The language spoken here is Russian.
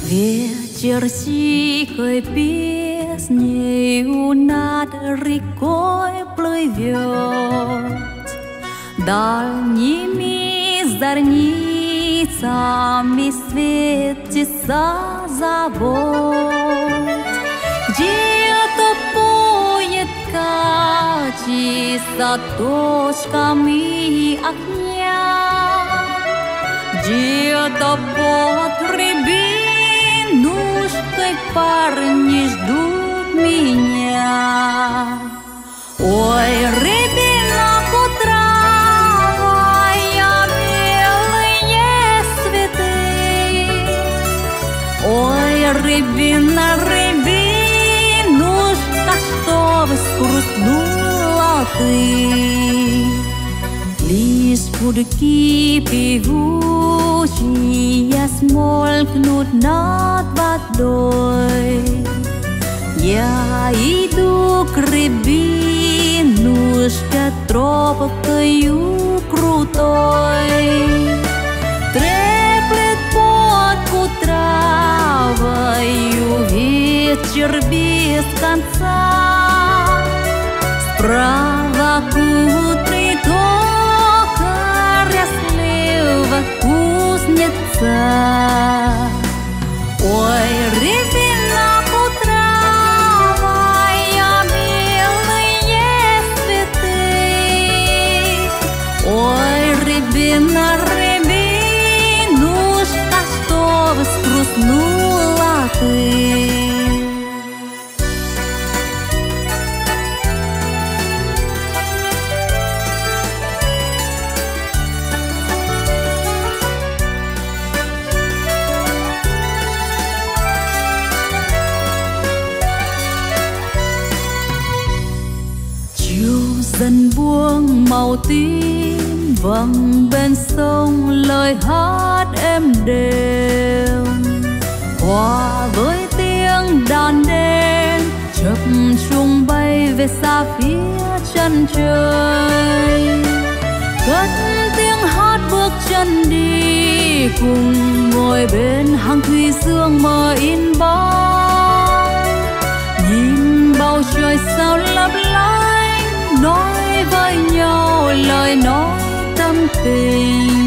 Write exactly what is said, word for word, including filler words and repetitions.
Вечерчикой песнею над рекой плывет, дальними зорницами светится завод. Где-то поет качество точками огня, где-то под рябинушкой парни ждут меня. Ой, рябина кудрявая, белые цветы. Ой, рябина, рябинушка, что воскреснула ты. Лишь гудки певучие смолкнут над водой. Я иду к рябинушке тропкою крутой. Треплет под кудрявою вечер без конца. Справа кудрый токаря, слева кузнеца. Ой, рябина кудрявая, белые цветы. Ой, рябина, рябинушка, что воскреснула ты. Dần buông màu tím vầng bên sông, lời hát êm đềm hòa với tiếng đàn đen chập chuông bay về xa phía chân trời. Cất tiếng hát bước chân đi, cùng ngồi bên hàng thủy dương mờ in bóng. Nhìn bầu trời sao lấp lánh, nói với nhau lời nói tâm tình.